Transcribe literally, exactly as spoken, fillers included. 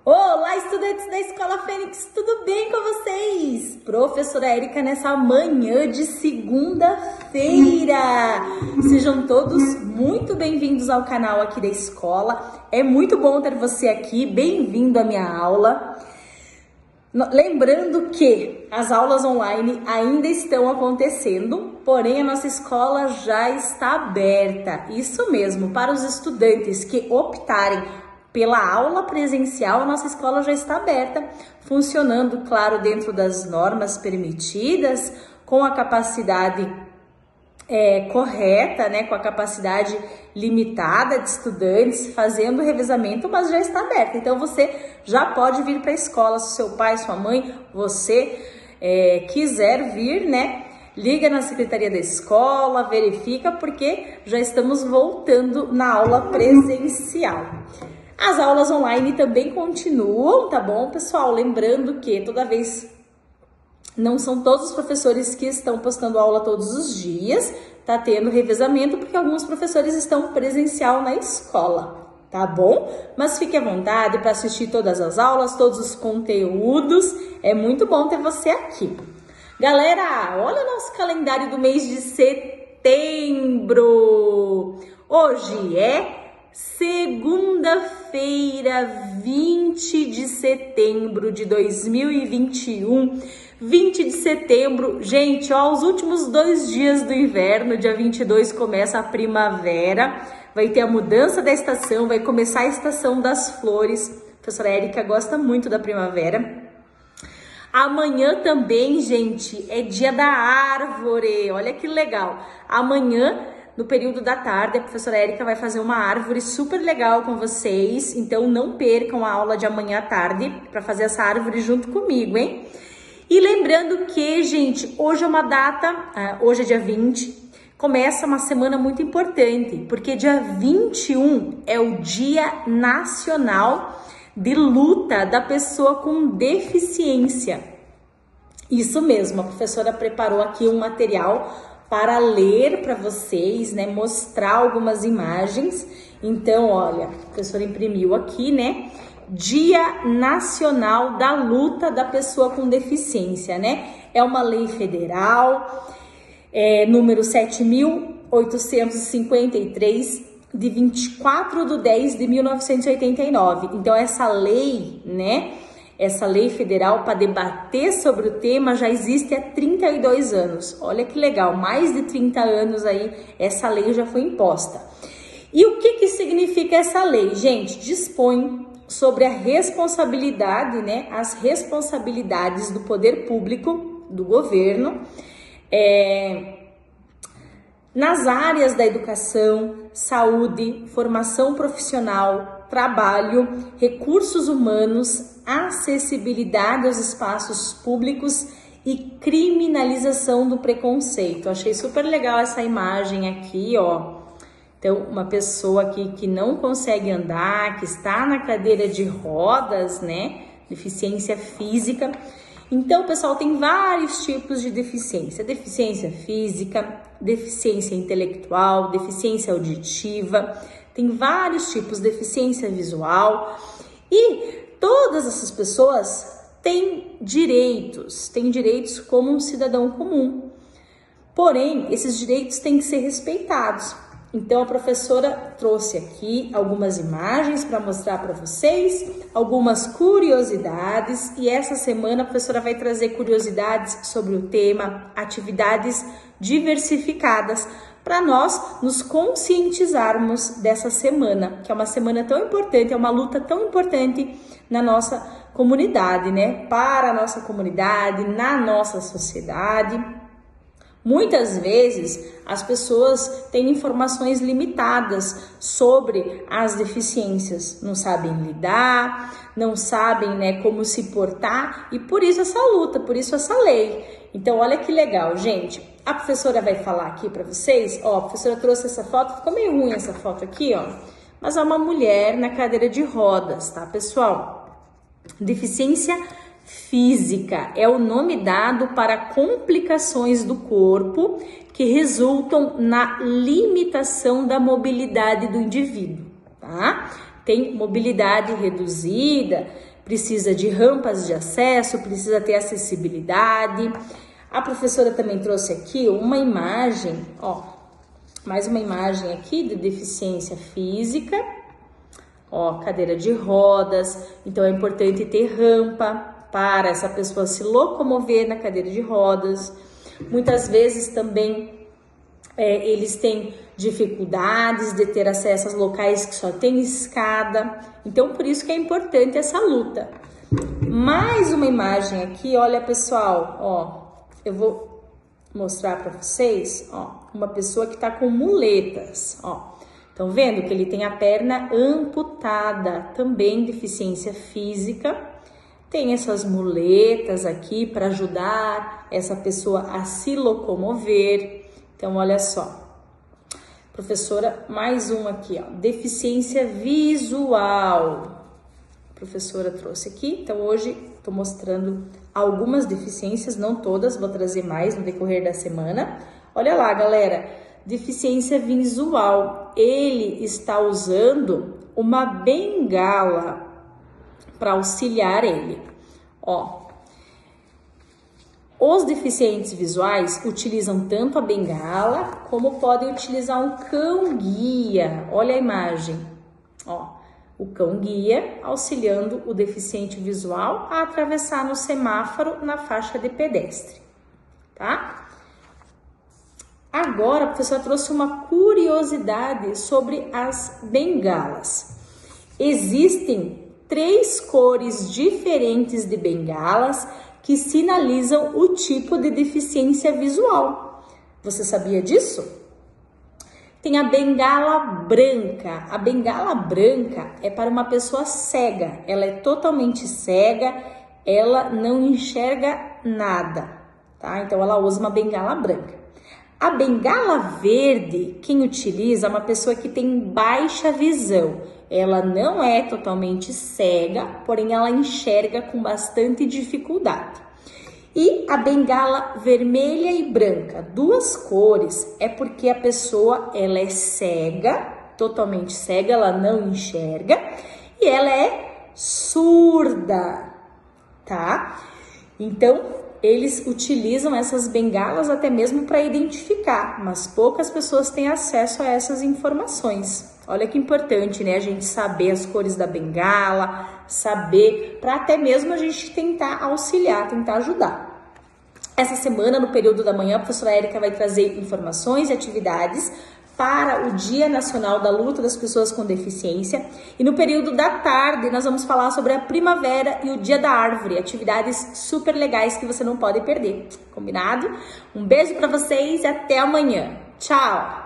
Olá, estudantes da Escola Fênix, tudo bem com vocês? Professora Érica nessa manhã de segunda-feira. Sejam todos muito bem-vindos ao canal aqui da escola. É muito bom ter você aqui, bem-vindo à minha aula. Lembrando que as aulas online ainda estão acontecendo, porém a nossa escola já está aberta. Isso mesmo, para os estudantes que optarem pela aula presencial, a nossa escola já está aberta, funcionando, claro, dentro das normas permitidas, com a capacidade é, correta, né, com a capacidade limitada de estudantes, fazendo o revezamento, mas já está aberta. Então, você já pode vir para a escola, se seu pai, sua mãe, você é, quiser vir, né, liga na secretaria da escola, verifica, porque já estamos voltando na aula presencial. As aulas online também continuam, tá bom, pessoal? Lembrando que toda vez não são todos os professores que estão postando aula todos os dias, tá tendo revezamento porque alguns professores estão presencial na escola, tá bom? Mas fique à vontade para assistir todas as aulas, todos os conteúdos, é muito bom ter você aqui. Galera, olha o nosso calendário do mês de setembro. Hoje é segunda-feira, vinte de setembro de dois mil e vinte e um, vinte de setembro, gente, ó, os últimos dois dias do inverno, dia vinte e dois começa a primavera, vai ter a mudança da estação, vai começar a estação das flores, a professora Érica gosta muito da primavera. Amanhã também, gente, é dia da árvore, olha que legal, amanhã no período da tarde, a professora Érica vai fazer uma árvore super legal com vocês, então não percam a aula de amanhã à tarde para fazer essa árvore junto comigo, hein? E lembrando que, gente, hoje é uma data, uh, hoje é dia vinte, começa uma semana muito importante, porque dia vinte e um é o Dia Nacional de Luta da Pessoa com Deficiência. Isso mesmo, a professora preparou aqui um material para ler para vocês, né, mostrar algumas imagens. Então, olha, a professora imprimiu aqui, né, Dia Nacional da Luta da Pessoa com Deficiência, né, é uma lei federal, é, número sete mil oitocentos e cinquenta e três, de vinte e quatro de dez de mil novecentos e oitenta e nove. Então, essa lei, né, essa lei federal para debater sobre o tema já existe há trinta e dois anos. Olha que legal, mais de trinta anos aí essa lei já foi imposta. E o que que significa essa lei? Gente, dispõe sobre a responsabilidade, né, as responsabilidades do poder público, do governo, é, nas áreas da educação, saúde, formação profissional, trabalho, recursos humanos, acessibilidade aos espaços públicos e criminalização do preconceito. Achei super legal essa imagem aqui, ó. Então, uma pessoa aqui que não consegue andar, que está na cadeira de rodas, né? Deficiência física. Então, pessoal, tem vários tipos de deficiência. Deficiência física, deficiência intelectual, deficiência auditiva. Tem vários tipos, deficiência visual. E todas essas pessoas têm direitos, têm direitos como um cidadão comum. Porém, esses direitos têm que ser respeitados. Então, a professora trouxe aqui algumas imagens para mostrar para vocês, algumas curiosidades. E essa semana a professora vai trazer curiosidades sobre o tema atividades diversificadas, para nós nos conscientizarmos dessa semana, que é uma semana tão importante, é uma luta tão importante na nossa comunidade, né? Para a nossa comunidade, na nossa sociedade. Muitas vezes as pessoas têm informações limitadas sobre as deficiências, não sabem lidar, não sabem, né, como se portar, e por isso essa luta, por isso essa lei. Então, olha que legal, gente. A professora vai falar aqui para vocês, ó, a professora trouxe essa foto, ficou meio ruim essa foto aqui, ó, mas é uma mulher na cadeira de rodas, tá, pessoal? Deficiência física é o nome dado para complicações do corpo que resultam na limitação da mobilidade do indivíduo, tá? tem mobilidade reduzida, precisa de rampas de acesso, precisa ter acessibilidade. A professora também trouxe aqui uma imagem, ó, mais uma imagem aqui de deficiência física, ó, cadeira de rodas, então é importante ter rampa para essa pessoa se locomover na cadeira de rodas. Muitas vezes também é, eles têm dificuldades de ter acesso aos locais que só tem escada, então por isso que é importante essa luta. Mais uma imagem aqui, olha pessoal, ó, eu vou mostrar para vocês, ó, uma pessoa que tá com muletas, ó, estão vendo que ele tem a perna amputada, também deficiência física. Tem essas muletas aqui para ajudar essa pessoa a se locomover. Então, olha só. Professora, mais um aqui, ó. Deficiência visual. A professora trouxe aqui. Então, hoje estou mostrando algumas deficiências, não todas, vou trazer mais no decorrer da semana. Olha lá, galera. Deficiência visual. Ele está usando uma bengala para auxiliar ele. Ó, os deficientes visuais utilizam tanto a bengala como podem utilizar um cão guia. Olha a imagem, ó, o cão guia auxiliando o deficiente visual a atravessar no semáforo na faixa de pedestre, tá? Agora a professora trouxe uma curiosidade sobre as bengalas. Existem três cores diferentes de bengalas que sinalizam o tipo de deficiência visual. Você sabia disso? Tem a bengala branca. A bengala branca é para uma pessoa cega. Ela é totalmente cega, ela não enxerga nada, tá? Então ela usa uma bengala branca. A bengala verde, quem utiliza é uma pessoa que tem baixa visão. Ela não é totalmente cega, porém ela enxerga com bastante dificuldade. E a bengala vermelha e branca, duas cores, é porque a pessoa ela é cega, totalmente cega, ela não enxerga, e ela é surda, tá? Então, eles utilizam essas bengalas até mesmo para identificar, mas poucas pessoas têm acesso a essas informações. Olha que importante, né? A gente saber as cores da bengala, saber, para até mesmo a gente tentar auxiliar, tentar ajudar. Essa semana, no período da manhã, a professora Érica vai trazer informações e atividades para o Dia Nacional da Luta das Pessoas com Deficiência. E no período da tarde, nós vamos falar sobre a primavera e o Dia da Árvore, atividades super legais que você não pode perder, combinado? Um beijo para vocês e até amanhã. Tchau!